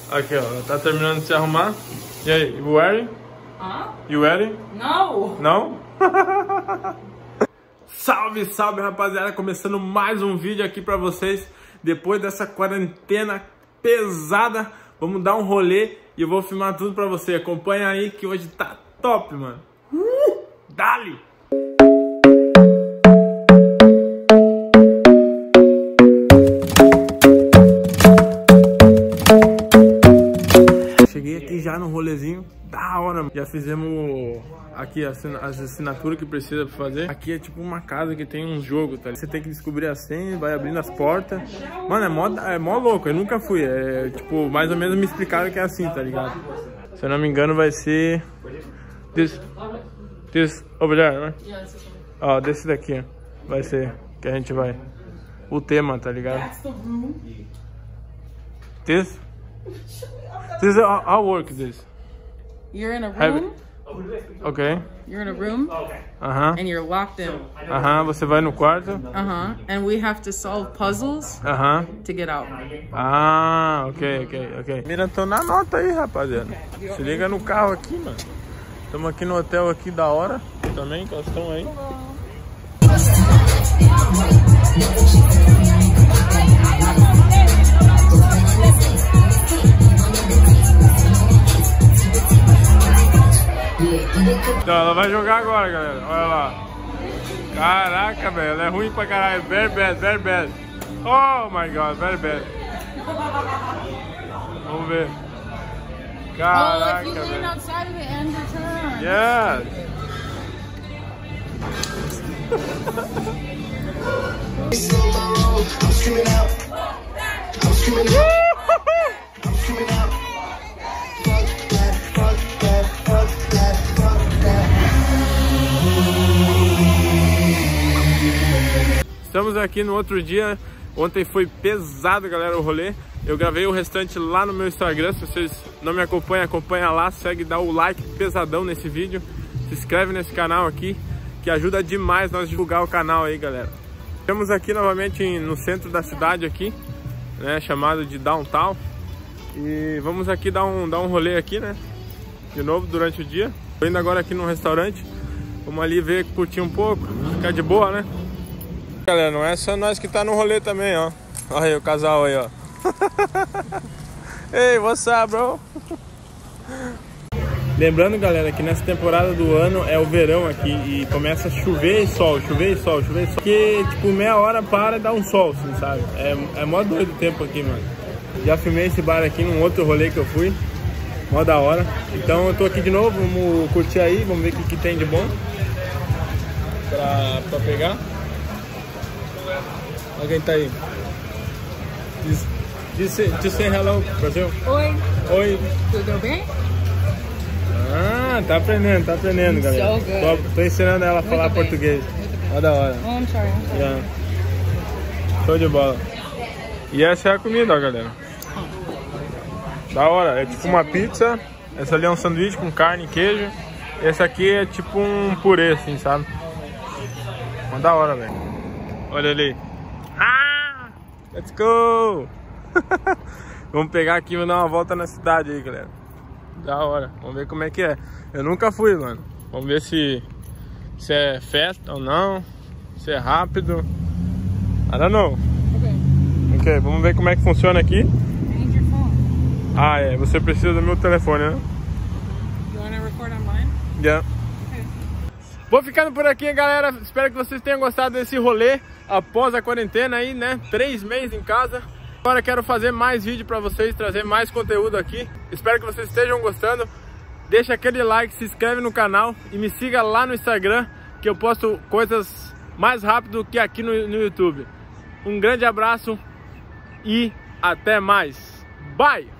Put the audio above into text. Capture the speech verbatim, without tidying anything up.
Aqui, ó, tá terminando de se arrumar. E aí, you ready? Huh? You ready? No! Não? Salve, salve, rapaziada! Começando mais um vídeo aqui pra vocês. Depois dessa quarentena pesada, vamos dar um rolê e eu vou filmar tudo pra você. Acompanha aí que hoje tá top, mano. Uh, dali! Cheguei aqui já no rolezinho, da hora, mano. Já fizemos aqui as assinaturas que precisa fazer. Aqui é tipo uma casa que tem um jogo, tá? Você tem que descobrir a senha, vai abrindo as portas. Mano, é mó, é mó louco, eu nunca fui. É tipo, mais ou menos me explicaram que é assim, tá ligado? Se eu não me engano vai ser... This, this over there, né? Ó, desse daqui, ó. Vai ser que a gente vai... O tema, tá ligado? This? This is, I'll, I'll work this. You're in a room. Okay. You're in a room. Uh-huh. And you're locked in. Uh-huh. Você vai no quarto. Uh-huh. And we have to solve puzzles Uh-huh. to get out. Ah, ok, ok, ok. Mira, tô na nota aí, rapaziada. Se liga no carro aqui, mano. Estamos aqui no hotel aqui da hora. Também, que elas estão aí. Então, ela vai jogar agora, galera. Olha lá. Caraca, velho. Ela é ruim pra caralho. Very bad, very bad. Oh my god, very bad. Vamos ver. Caraca, velho. Yes. Estamos aqui no outro dia. Ontem foi pesado, galera, o rolê. Eu gravei o restante lá no meu Instagram. Se vocês não me acompanham, acompanha lá. Segue, dá o like pesadão nesse vídeo. Se inscreve nesse canal aqui, que ajuda demais nós divulgar o canal aí, galera. Estamos aqui novamente no centro da cidade aqui, né, chamado de Downtown. E vamos aqui dar um, dar um rolê aqui, né? De novo durante o dia. Tô indo agora aqui num restaurante. Vamos ali ver, curtir um pouco, ficar de boa, né? Galera, não é só nós que tá no rolê também, ó. Olha aí o casal aí, ó. Ei, what's up, bro? Lembrando, galera, que nessa temporada do ano é o verão aqui e começa a chover e sol, chover e sol, chover e sol. Porque, tipo, meia hora para e dá um sol, assim, sabe? É, é mó doido o tempo aqui, mano. Já filmei esse bar aqui num outro rolê que eu fui. Mó da hora. Então eu tô aqui de novo, vamos curtir aí, vamos ver o que, que tem de bom pra, pra pegar. Olha quem tá aí. Diz, diz, diz say hello, Brasil. Oi. Oi. Tudo bem? Ah, tá aprendendo, tá aprendendo, galera. So good. Tô, tô ensinando ela a falar Muito bem. português. Olha da hora. Oh, I'm sorry. I'm sorry. Yeah. Show de bola. E essa é a comida, ó, galera. Da hora, é tipo uma pizza. Essa ali é um sanduíche com carne e queijo. Esse aqui é tipo um purê, assim, sabe? Uma da hora, velho. Olha ali. Ah! Let's go! Vamos pegar aqui e vamos dar uma volta na cidade aí, galera. Da hora. Vamos ver como é que é. Eu nunca fui, mano. Vamos ver se, se é festa ou não. Se é rápido. I don't know. Ok. Ok, vamos ver como é que funciona aqui. Ah, é. Você precisa do meu telefone, né? You wanna record online? Yeah. Okay. Vou ficando por aqui, galera. Espero que vocês tenham gostado desse rolê após a quarentena aí, né? Três meses em casa. Agora quero fazer mais vídeo pra vocês, trazer mais conteúdo aqui. Espero que vocês estejam gostando. Deixa aquele like, se inscreve no canal e me siga lá no Instagram, que eu posto coisas mais rápido que aqui no, no YouTube. Um grande abraço e até mais. Bye!